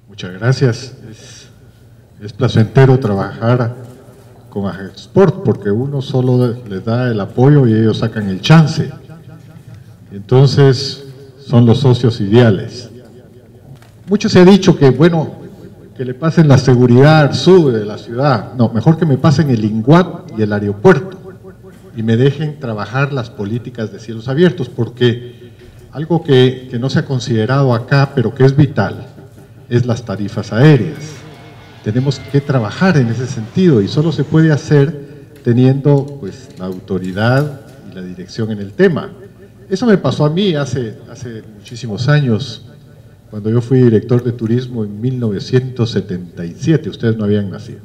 Muchas gracias. Es placentero trabajar con AGEXPORT porque uno solo les da el apoyo y ellos sacan el chance. Entonces, son los socios ideales. Mucho se ha dicho que, bueno, que le pasen la seguridad al sur de la ciudad. No, mejor que me pasen el INGUAT y el aeropuerto y me dejen trabajar las políticas de cielos abiertos, porque algo que no se ha considerado acá, pero que es vital, es las tarifas aéreas. Tenemos que trabajar en ese sentido y solo se puede hacer teniendo pues la autoridad y la dirección en el tema. Eso me pasó a mí hace muchísimos años, cuando yo fui director de turismo en 1977, ustedes no habían nacido.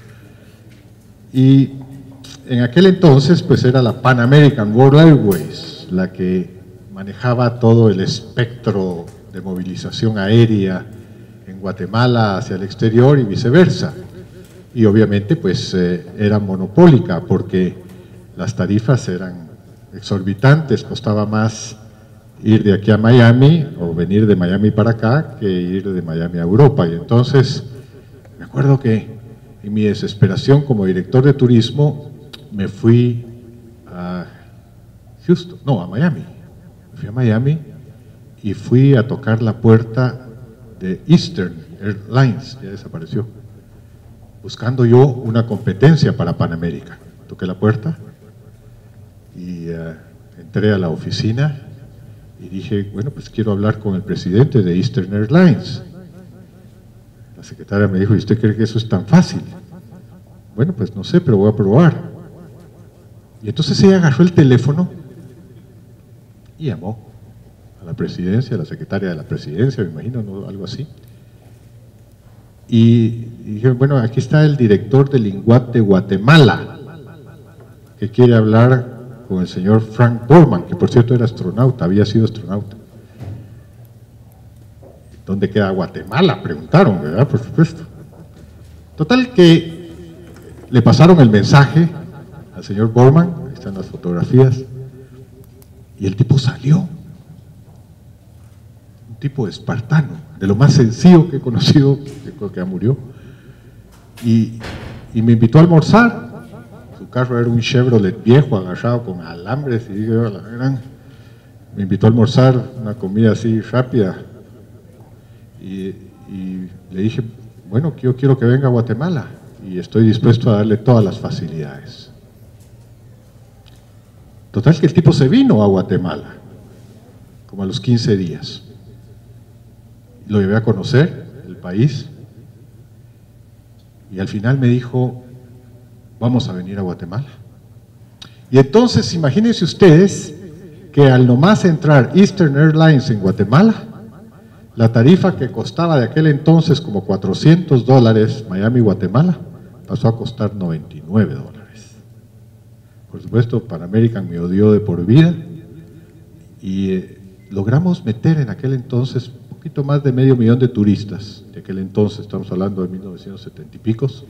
Y en aquel entonces pues era la Pan American World Airways la que manejaba todo el espectro de movilización aérea en Guatemala hacia el exterior y viceversa. Y obviamente pues era monopólica porque las tarifas eran exorbitantes, costaba más ir de aquí a Miami o venir de Miami para acá que ir de Miami a Europa. Y entonces me acuerdo que en mi desesperación como director de turismo me fui a Houston, no, a Miami. Me fui a Miami y fui a tocar la puerta de Eastern Airlines, ya desapareció, buscando yo una competencia para Pan American. Toqué la puerta y entré a la oficina y dije, bueno, pues quiero hablar con el presidente de Eastern Airlines. La secretaria me dijo, ¿y usted cree que eso es tan fácil? Bueno, pues no sé, pero voy a probar. Y entonces ella agarró el teléfono y llamó a la presidencia, a la secretaria de la presidencia, me imagino, ¿no? Algo así. Y dije, bueno, aquí está el director del INGUAT de Guatemala, que quiere hablar con el señor Frank Borman, que por cierto era astronauta, había sido astronauta. ¿Dónde queda Guatemala? Preguntaron, ¿verdad? Por supuesto. Total que le pasaron el mensaje al señor Borman, ahí están las fotografías, y el tipo salió. Un tipo espartano, de lo más sencillo que he conocido, yo creo que ya murió, y me invitó a almorzar. Su carro era un Chevrolet viejo, agarrado con alambres, y dije, la gran, me invitó a almorzar, una comida así rápida, y le dije, bueno, yo quiero que venga a Guatemala, y estoy dispuesto a darle todas las facilidades. Total que el tipo se vino a Guatemala, como a los 15 días. Lo llevé a conocer el país, y al final me dijo, vamos a venir a Guatemala. Y entonces, imagínense ustedes que al nomás entrar Eastern Airlines en Guatemala, la tarifa que costaba de aquel entonces como $400 Miami-Guatemala, pasó a costar $99. Por supuesto, Pan American me odió de por vida y logramos meter en aquel entonces un poquito más de 500,000 de turistas, de aquel entonces, estamos hablando de 1970 y picos,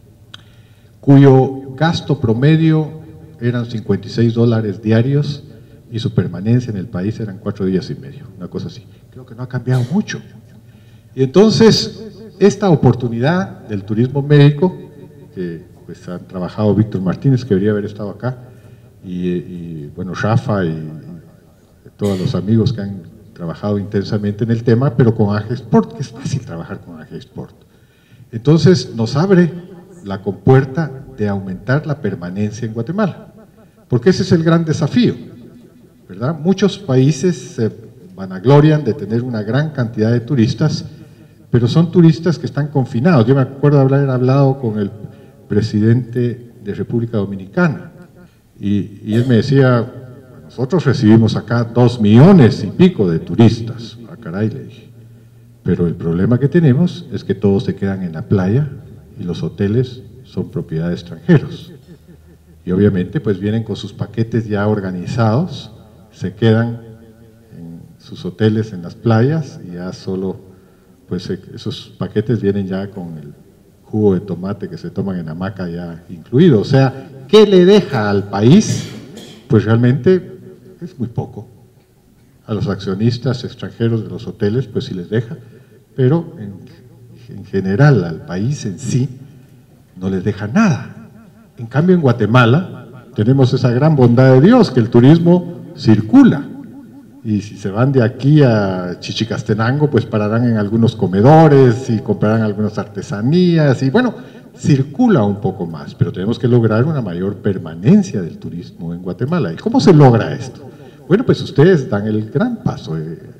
cuyo gasto promedio eran $56 diarios y su permanencia en el país eran 4 días y medio, una cosa así. Creo que no ha cambiado mucho. Y entonces, esta oportunidad del turismo médico, que pues han trabajado Víctor Martínez, que debería haber estado acá, y bueno, Rafa y todos los amigos que han trabajado intensamente en el tema, pero con AGEXPORT, que es fácil trabajar con AGEXPORT. Entonces, nos abre la compuerta de aumentar la permanencia en Guatemala, porque ese es el gran desafío, ¿verdad? Muchos países se vanaglorian de tener una gran cantidad de turistas, pero son turistas que están confinados. Yo me acuerdo de haber hablado con el presidente de República Dominicana, y él me decía, nosotros recibimos acá 2 millones y pico de turistas. Ah, caray, le dije, pero el problema que tenemos es que todos se quedan en la playa y los hoteles son propiedad de extranjeros. Y obviamente pues vienen con sus paquetes ya organizados, se quedan en sus hoteles en las playas y ya solo, pues esos paquetes vienen ya con el jugo de tomate que se toman en hamaca ya incluido. O sea, ¿qué le deja al país? Pues realmente es muy poco. A los accionistas extranjeros de los hoteles pues sí les deja, pero en general al país en sí, no les deja nada. En cambio, en Guatemala tenemos esa gran bondad de Dios, que el turismo circula. Y si se van de aquí a Chichicastenango, pues pararán en algunos comedores y comprarán algunas artesanías y bueno, circula un poco más, pero tenemos que lograr una mayor permanencia del turismo en Guatemala. ¿Y cómo se logra esto? Bueno, pues ustedes dan el gran paso.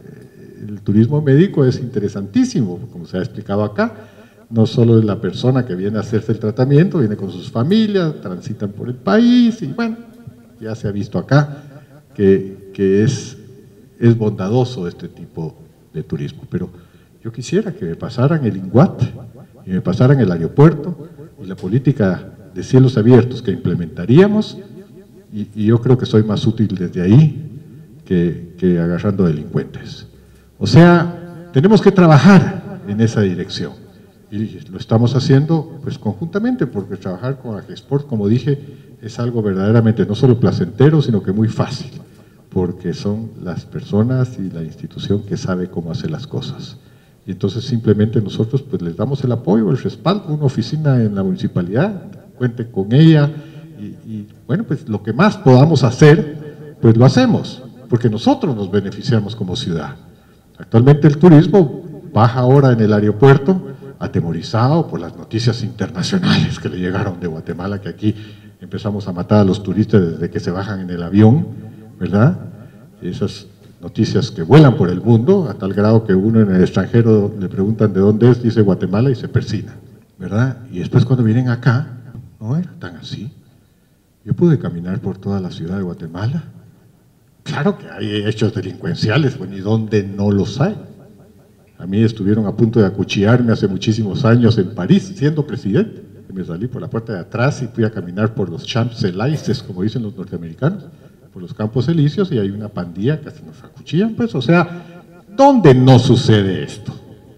El turismo médico es interesantísimo, como se ha explicado acá. No solo es la persona que viene a hacerse el tratamiento, viene con sus familias, transitan por el país y bueno, ya se ha visto acá que es bondadoso este tipo de turismo. Pero yo quisiera que me pasaran el INGUAT y me pasaran el aeropuerto y la política de cielos abiertos que implementaríamos y yo creo que soy más útil desde ahí que agarrando delincuentes. O sea, tenemos que trabajar en esa dirección. Y lo estamos haciendo pues conjuntamente, porque trabajar con Agesport, como dije, es algo verdaderamente no solo placentero, sino que muy fácil, porque son las personas y la institución que sabe cómo hacer las cosas. Y entonces simplemente nosotros pues les damos el apoyo, el respaldo, una oficina en la municipalidad, cuente con ella, y bueno, pues lo que más podamos hacer, pues lo hacemos, porque nosotros nos beneficiamos como ciudad. Actualmente el turismo baja ahora en el aeropuerto, atemorizado por las noticias internacionales que le llegaron de Guatemala, que aquí empezamos a matar a los turistas desde que se bajan en el avión, ¿verdad? Esas noticias que vuelan por el mundo, a tal grado que uno en el extranjero le preguntan de dónde es, dice Guatemala y se persina, ¿verdad? Y después cuando vienen acá, no era tan así. Yo pude caminar por toda la ciudad de Guatemala. Claro que hay hechos delincuenciales, bueno, ¿y dónde no los hay? A mí estuvieron a punto de acuchillarme hace muchísimos años en París, siendo presidente. Me salí por la puerta de atrás y fui a caminar por los Champs-Élysées, como dicen los norteamericanos, por los Campos Elíseos, y hay una pandilla que se nos acuchillan, pues, o sea, ¿dónde no sucede esto?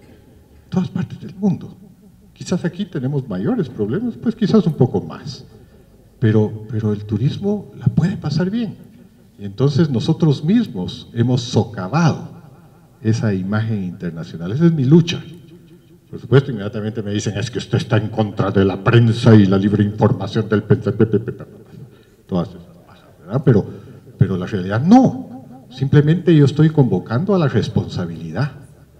En todas partes del mundo. Quizás aquí tenemos mayores problemas, pues quizás un poco más, pero el turismo la puede pasar bien. Y entonces nosotros mismos hemos socavado esa imagen internacional. Esa es mi lucha. Por supuesto, inmediatamente me dicen, es que usted está en contra de la prensa y la libre información del pensamiento, todas esas cosas, ¿verdad? Pero la realidad no. Simplemente yo estoy convocando a la responsabilidad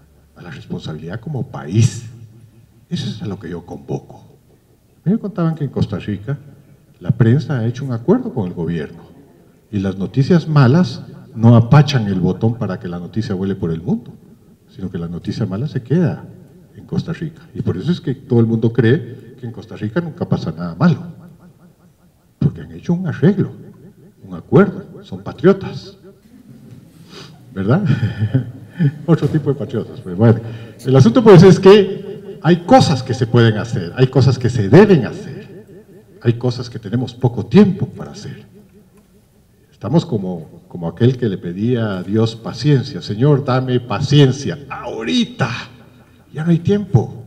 como país. Eso es a lo que yo convoco. Me contaban que en Costa Rica la prensa ha hecho un acuerdo con el gobierno y las noticias malas no apachan el botón para que la noticia vuele por el mundo, sino que la noticia mala se queda en Costa Rica. Y por eso es que todo el mundo cree que en Costa Rica nunca pasa nada malo, porque han hecho un arreglo, un acuerdo, son patriotas, ¿verdad? Otro tipo de patriotas, pero bueno. El asunto pues es que hay cosas que se pueden hacer, hay cosas que se deben hacer, hay cosas que tenemos poco tiempo para hacer. Estamos como aquel que le pedía a Dios paciencia. Señor, dame paciencia, ahorita, ya no hay tiempo.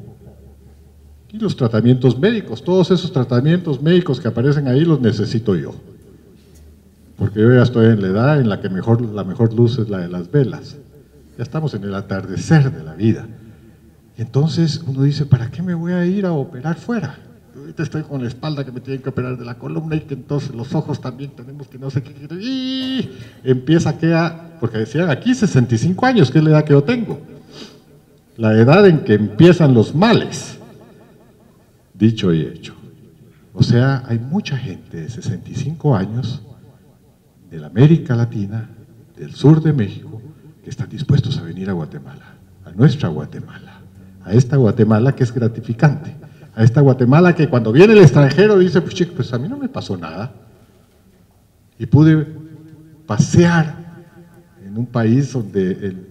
Y los tratamientos médicos, todos esos tratamientos médicos que aparecen ahí los necesito yo. Porque yo ya estoy en la edad en la que la mejor luz es la de las velas. Ya estamos en el atardecer de la vida. Y entonces uno dice, ¿para qué me voy a ir a operar fuera? Ahorita estoy con la espalda que me tienen que operar de la columna y que entonces los ojos también tenemos que no sé qué. Y empieza porque decían aquí 65 años, que es la edad que yo tengo. La edad en que empiezan los males. Dicho y hecho. O sea, hay mucha gente de 65 años de la América Latina, del sur de México, que están dispuestos a venir a Guatemala, a nuestra Guatemala, a esta Guatemala que es gratificante. A esta Guatemala que cuando viene el extranjero dice, pues chico, pues a mí no me pasó nada. Y pude pasear en un país donde el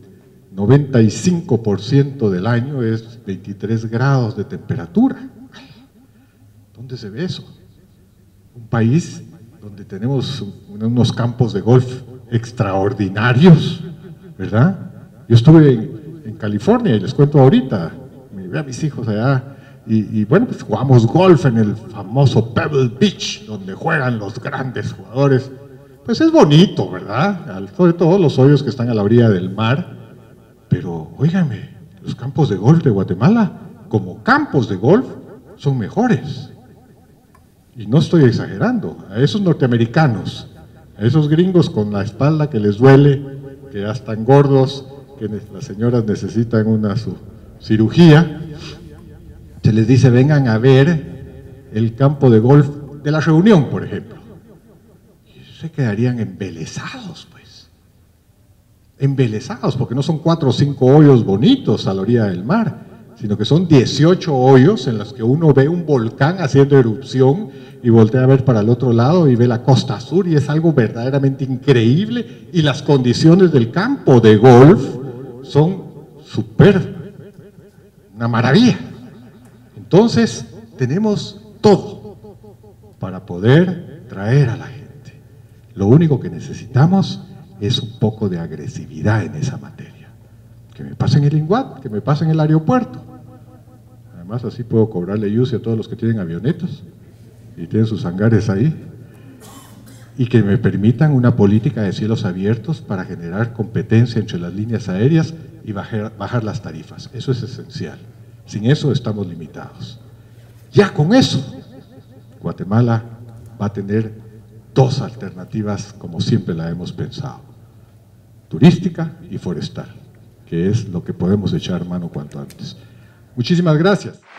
95% del año es 23 grados de temperatura. ¿Dónde se ve eso? Un país donde tenemos unos campos de golf extraordinarios, ¿verdad? Yo estuve en California y les cuento ahorita, me ve a mis hijos allá. Y bueno, pues jugamos golf en el famoso Pebble Beach, donde juegan los grandes jugadores. Pues es bonito, ¿verdad? Sobre todo los hoyos que están a la orilla del mar. Pero, óigame, los campos de golf de Guatemala, como campos de golf son mejores. Y no estoy exagerando. A esos norteamericanos, a esos gringos con la espalda que les duele, que ya están gordos, que las señoras necesitan una cirugía, se les dice vengan a ver el campo de golf de La Reunión, por ejemplo. Y se quedarían embelesados, pues. Embelesados, porque no son 4 o 5 hoyos bonitos a la orilla del mar, sino que son 18 hoyos en los que uno ve un volcán haciendo erupción y voltea a ver para el otro lado y ve la costa sur y es algo verdaderamente increíble, y las condiciones del campo de golf son una maravilla. Entonces tenemos todo para poder traer a la gente. Lo único que necesitamos es un poco de agresividad en esa materia. Que me pasen el INGUAT, que me pasen el aeropuerto. Además así puedo cobrarle UCI a todos los que tienen avionetas y tienen sus hangares ahí, y que me permitan una política de cielos abiertos para generar competencia entre las líneas aéreas y bajar las tarifas. Eso es esencial. Sin eso estamos limitados. Ya con eso, Guatemala va a tener 2 alternativas como siempre la hemos pensado: turística y forestal, que es lo que podemos echar mano cuanto antes. Muchísimas gracias.